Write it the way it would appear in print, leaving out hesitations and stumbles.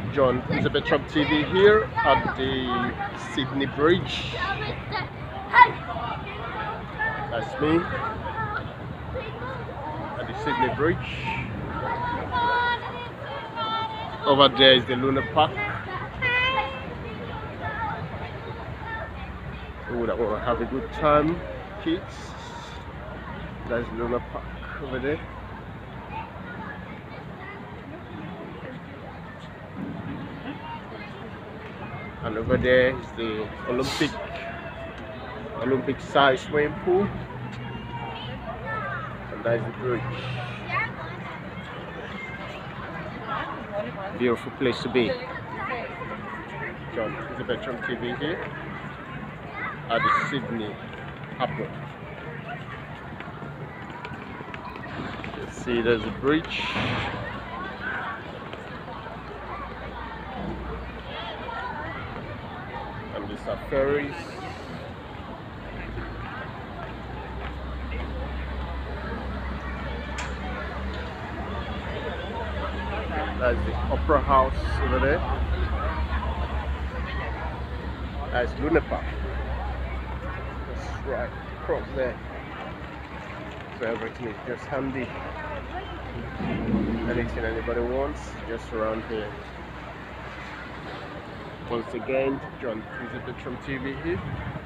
John Elizabeth Trump TV here at the Sydney Bridge. That's me at the Sydney Bridge. Over there is the Luna Park. Oh, that want to have a good time, kids. That's Luna Park over there. And over there is the Olympic size swimming pool. And that's the bridge. Beautiful place to be. John Elizabeth Trump TV here at the Sydney Harbour. You see there's a bridge. And these are ferries. That's the Opera House over there. That's Luna Park. That's right across there. So everything is just handy. Anything anybody wants, just around here. Once again, John Elizabeth Trump TV here.